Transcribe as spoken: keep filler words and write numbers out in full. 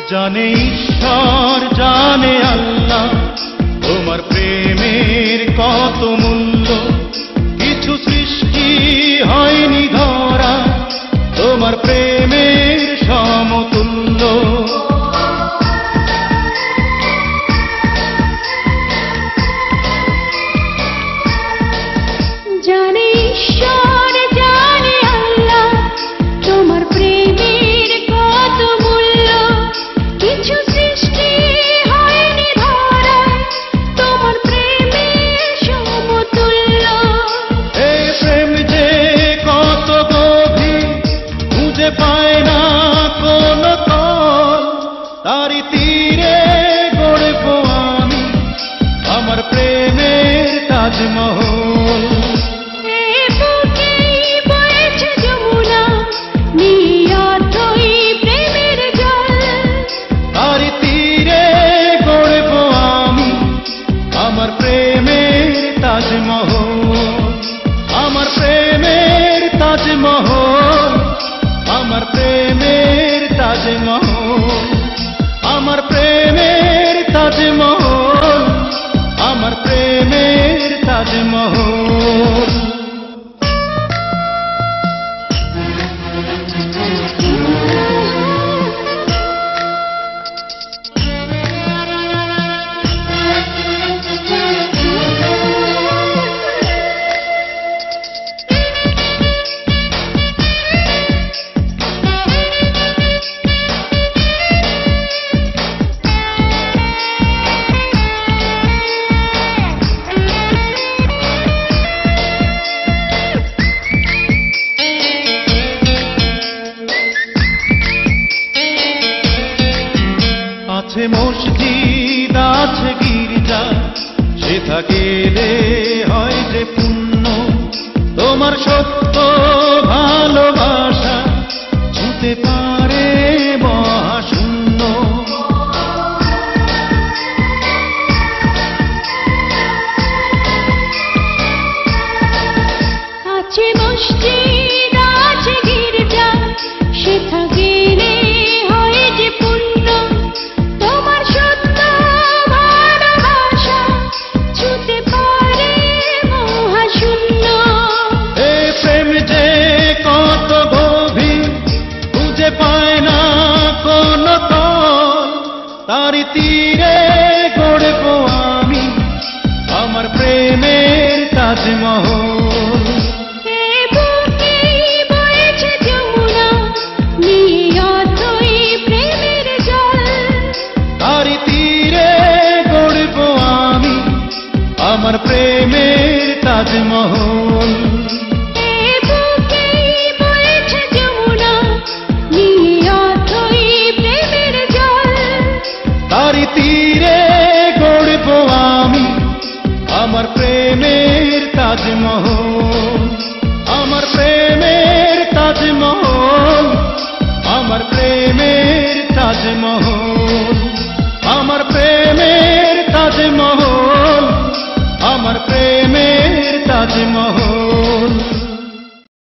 জানে ঈশ্বর জানে আল্লাহ তোমার প্রেমের কত মূল্য। কিছু সৃষ্টি হয়নি ধরা তোমার প্রেমের সমতুল্য। জানে ঈশ্বর জানে আল্লাহ তোমার প্রেমের কত মূল্য। কিছু সৃষ্টি হয়নি ধরা তোমার প্রেমের সমতুল্য। এই প্রেম যে কত গভীর খুঁজে পায় না কোন তল, তারি তীরে গড়ব আমি আমার প্রেমের তাজমহল। আমার প্রেমের তাজমহল, আমার প্রেমের তাজমহল, আমার প্রেমের তাজমহল, আমার প্রেমের তাজমহল, আমার প্রেমের তাজমহল। আছে মসজিদ আছে গির্জা, সেথা গেলে হয় যে পুণ্য। তোমার সত্য ভালোবাসা ছুঁতে পারে মহাশূন্য। আছে মসজিদ আছে গির্জা, সেথা গেলে হয় যে পুণ্য। তোমার সত্য ভালোবাসা ছুঁতে পারে মহাশূন্য। এই প্রেম যে কত গভীর খুঁজে পায় না কোন তল, তারি তীরে গড়ব আমি আমার প্রেমের তাজমহল। তারি তীরে গড়ব আমি আমার প্রেমের তাজমহল। তারি তীরে গড়ব আমি আমার প্রেমের তাজমহল, আমার প্রেমের তাজমহল, আমার প্রেমের তাজমহল, আমার প্রেমের তাজমহল, আমার প্রেমের তাজমহল।